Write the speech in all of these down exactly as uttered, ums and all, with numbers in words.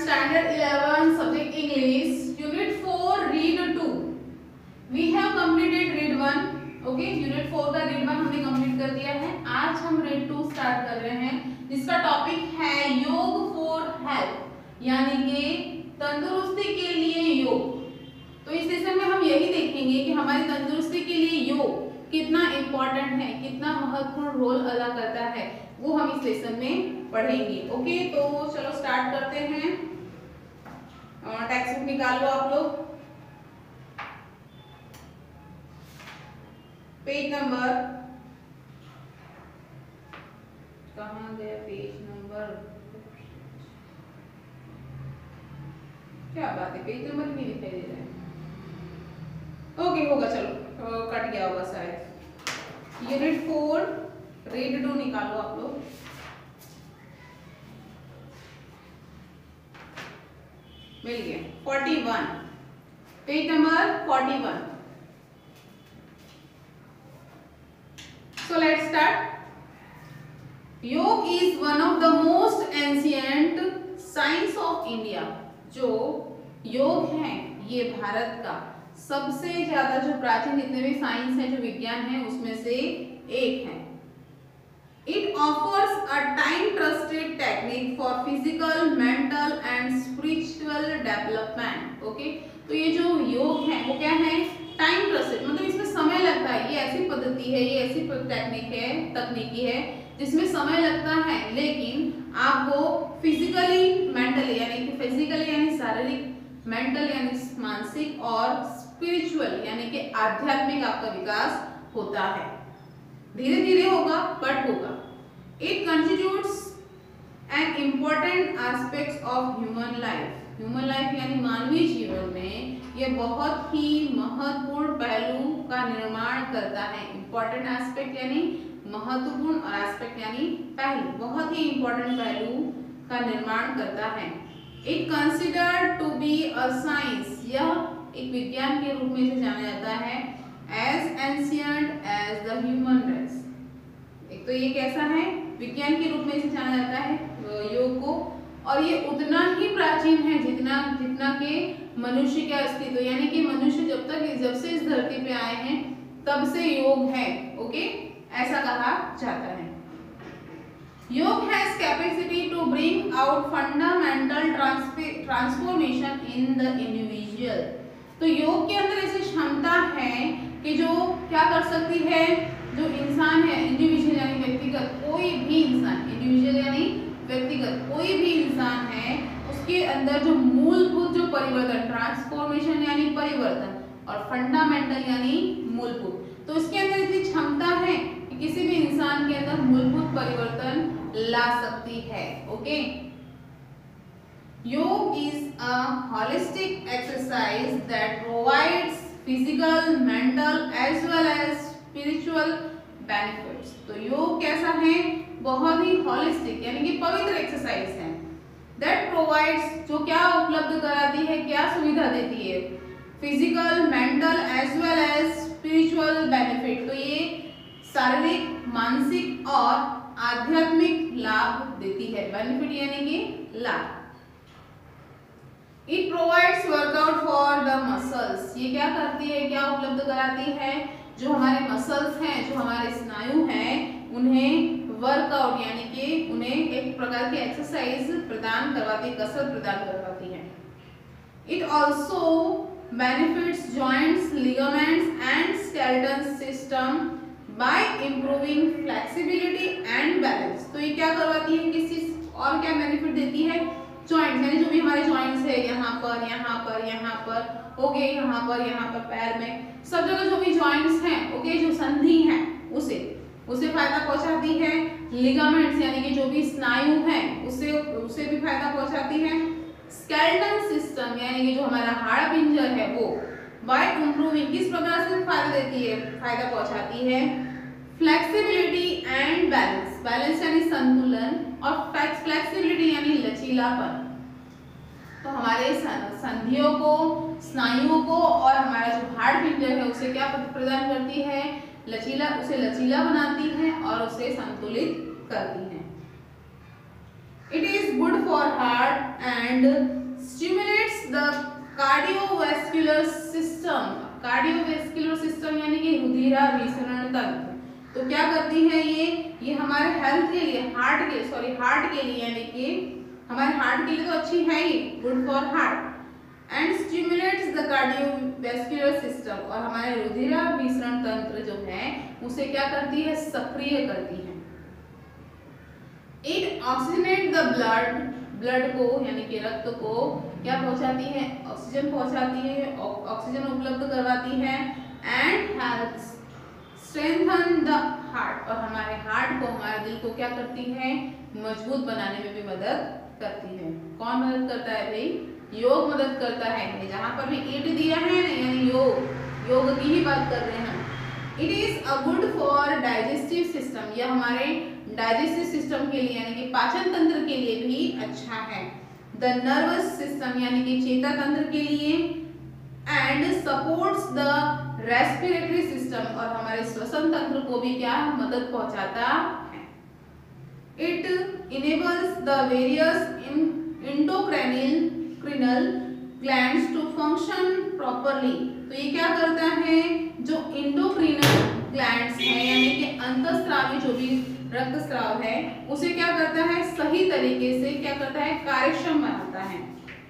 standard eleven, subject English, unit four, read two. We have completed read one. Okay, unit four का read one हमने complete कर दिया है. आज हम read two start कर रहे हैं, जिसका टॉपिक है योग for health, यानी कि तंदुरुस्ती के लिए योग. तो इस सेशन में हम यही देखेंगे कि हमारी तंदुरुस्ती के लिए योग कितना इम्पोर्टेंट है, कितना महत्वपूर्ण रोल अदा करता है, वो हम इस लेसन में पढ़ेंगे. ओके, तो चलो स्टार्ट करते हैं. टेक्स्ट बुक निकाल लो आप लोग. पेज नंबर कहाँ गया? पेज नंबर, क्या बात है, पेज नंबर नहीं दिखाई दे रहा है. ओके, होगा, चलो कट गया होगा शायद. यूनिट फोर रीड टू निकालो आप लोग. मिल गया. Forty one, page number forty one. So let's start. Yoga is one of the most ancient science of India. जो योग है ये भारत का सबसे ज्यादा जो प्राचीन जितने भी साइंस है, जो विज्ञान है, उसमें से एक है. It offers a time trusted technique for physical, mental and spiritual development. Okay, तो ये जो योग है वो क्या है? टाइम ट्रस्टेड, मतलब इसमें समय लगता है. ये ऐसी पद्धति है, ये ऐसी टेक्निक है, तकनीकी है जिसमें समय लगता है, लेकिन आपको फिजिकली, मेंटली यानी कि फिजिकली यानी शारीरिक, मेंटल यानी मानसिक, और स्पिरिचुअल यानी कि आध्यात्मिक आपका विकास होता है. धीरे धीरे होगा बट होगा. It constitutes an important aspect of human life. Human life यानी मानवीय जीवन में ये बहुत ही महत्वपूर्ण पहलू का निर्माण करता है. इम्पोर्टेंट एस्पेक्ट यानी महत्वपूर्ण, और एस्पेक्ट यानी पहलू, बहुत ही इम्पोर्टेंट पहलू का निर्माण करता है. It considered to be a science. यह एक विज्ञान के रूप में इसे जाना जाता है. As ancient as the human race. एक तो ये कैसा है? विज्ञान के रूप में इसे जाना जाता है योग को, और ये उतना ही प्राचीन है जितना जितना के मनुष्य का अस्तित्व, यानी कि मनुष्य जब तक जब से इस धरती पे आए हैं तब से योग है. ओके, ऐसा कहा जाता है. Yoga has capacity to bring out fundamental transformation in the individual. तो योग के अंदर ऐसी क्षमता है कि जो क्या कर सकती है, जो इंसान है, इंडिविजुअल यानी व्यक्तिगत, कोई भी इंसान, इंडिविजुअल यानी व्यक्तिगत कोई भी इंसान है, उसके अंदर जो मूलभूत जो परिवर्तन, ट्रांसफॉर्मेशन यानी परिवर्तन, और फंडामेंटल यानी मूलभूत, तो इसके अंदर इतनी क्षमता है कि किसी भी इंसान के अंदर मूलभूत परिवर्तन ला सकती है. ओके, योग is a holistic exercise that provides physical, mental as well as spiritual benefits. तो योग कैसा है? बहुत ही holistic यानी कि पवित्र एक्सरसाइज है. That provides, जो क्या उपलब्ध कराती है, क्या सुविधा देती है? Physical, mental as well as spiritual benefit. तो ये शारीरिक, मानसिक और आध्यात्मिक लाभ देती है. बेनिफिट यानी कि लाभ. It provides workout for the muscles. ये क्या करती है, क्या उपलब्ध कराती है? जो हमारे मसल्स हैं, जो हमारे स्नायु हैं, उन्हें वर्कआउट यानी कि उन्हें एक प्रकार की एक्सरसाइज प्रदान करवाती है, कसरत प्रदान करवाती है. It also benefits joints, ligaments and skeleton system by improving flexibility and balance. तो ये क्या करवाती है, किसी और क्या बेनिफिट देती है? जॉइंट्स यानी जो भी हमारे जॉइंट्स है, यहाँ पर, यहाँ पर, यहाँ पर, ओके, यहाँ पर, यहाँ पर, पैर में, सब जगह जो भी जॉइंट्स हैं, ओके, जो संधि हैं, उसे उसे फायदा पहुंचाती है. लिगामेंट्स यानी कि जो भी स्नायु हैं, उसे उसे भी फायदा पहुंचाती है. स्केलेटन सिस्टम यानी कि जो हमारा हाड़ पिंजर है, वो बाय इंप्रूविंग किस प्रकार से फायदा देती है, फायदा पहुंचाती है? Flexibility and balance. बैलेंस यानी संतुलन, और फ्लेक्सिबिलिटी यानी लचीलापन. तो हमारे संधियों को, स्नायुओं को, और हमारा जो हाड़ पिंजर है उसे क्या प्रदान करती है? लचीला, उसे लचीला बनाती है और उसे संतुलित करती है. It is good for heart and stimulates the cardiovascular system. Cardiovascular system यानी कि रुधिराभिसरण तंत्र। तो क्या करती है ये ये हमारे हेल्थ के लिए, हार्ट के सॉरी हार्ट के लिए यानी कि हमारे हार्ट के लिए तो अच्छी है ही, good for heart and stimulates the cardiovascular system, और हमारे रुधिराभिसरण तंत्र जो है उसे क्या करती है, सक्रिय करती है। It oxygenate the blood, blood को यानी कि रक्त को क्या पहुंचाती है, ऑक्सीजन पहुंचाती है, ऑक्सीजन उपलब्ध करवाती है and helps strengthen the heart, और हमारे हार्ट को, हमारे दिल को क्या करती है, मजबूत बनाने में भी मदद करती है। कौन मदद करता है भाई, योग मदद करता है। जहां पर भी ईट दिया है ना यानी योग, योग की ही बात कर रहे हैं। It is a good for digestive system, यह हमारे डाइजेस्टिव सिस्टम के लिए यानी कि पाचन तंत्र के लिए भी अच्छा है। द नर्वस सिस्टम यानी कि चेता तंत्र के लिए and supports the respiratory system, और हमारे श्वसन तंत्र को भी क्या मदद पहुंचाता है। It enables the various endocrinal crinal glands to function properly. तो ये क्या करता है, जो इंडोक्रिनल ग्लैंड्स है यानी कि अंतःस्रावी जो भी रक्तस्राव है उसे क्या करता है, सही तरीके से क्या करता है, कार्यक्षम बनाता है।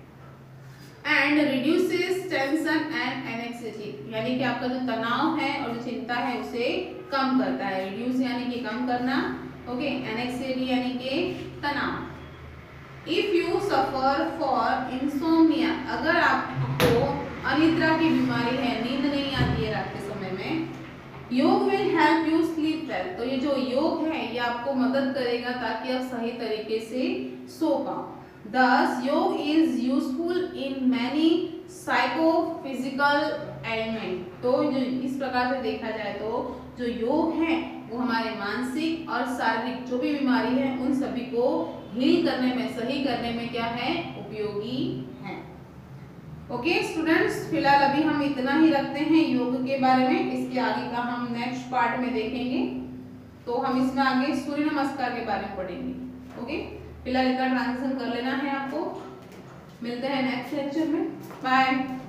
And reduces tension and anxiety, यानी कि आपका जो तनाव है और जो चिंता है उसे कम करता है। रिड्यूस यानी कि कम करना, ओके, एंजाइटी यानी कि तनाव। If you suffer for insomnia, अगर आपको अनिद्रा की बीमारी है, नींद नहीं आती है रात के समय में, yoga will help you sleep well. तो ये जो योग है ये आपको मदद करेगा ताकि आप सही तरीके से सो पाओ। Thus, योग is useful in many psychophysical ailment। तो जो इस प्रकार से देखा जाए तो जो योग है वो हमारे मानसिक और शारीरिक जो भी बीमारी है उन सभी को हील करने में, सही करने में क्या है, उपयोगी है। ओके स्टूडेंट्स, फिलहाल अभी हम इतना ही रखते हैं योग के बारे में। इसके आगे का हम नेक्स्ट पार्ट में देखेंगे। तो हम इसमें आगे सूर्य नमस्कार के बारे में पढ़ेंगे। ओके, फिलहाल इतना ट्रांजिशन कर लेना है आपको। मिलते हैं नेक्स्ट लेक्चर में। बाय।